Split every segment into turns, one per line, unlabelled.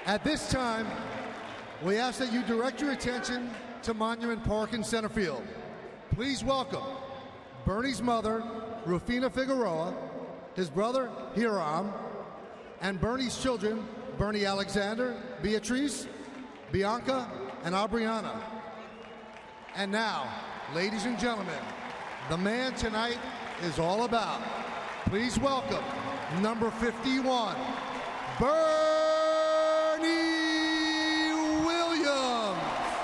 At this time, we ask that you direct your attention to Monument Park in center field. Please welcome Bernie's mother, Rufina Figueroa, his brother, Hiram, and Bernie's children, Bernie Alexander, Beatrice, Bianca, and Aubriana. And now, ladies and gentlemen, the man tonight is all about. Please welcome number 51, Bernie Williams.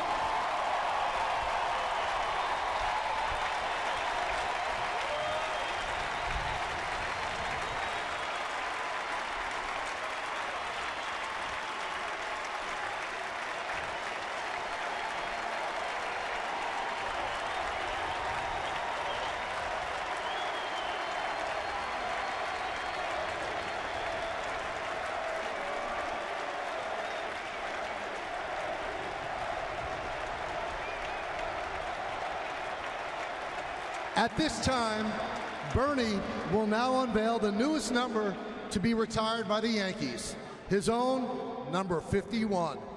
At this time, Bernie will now unveil the newest number to be retired by the Yankees, his own number 51.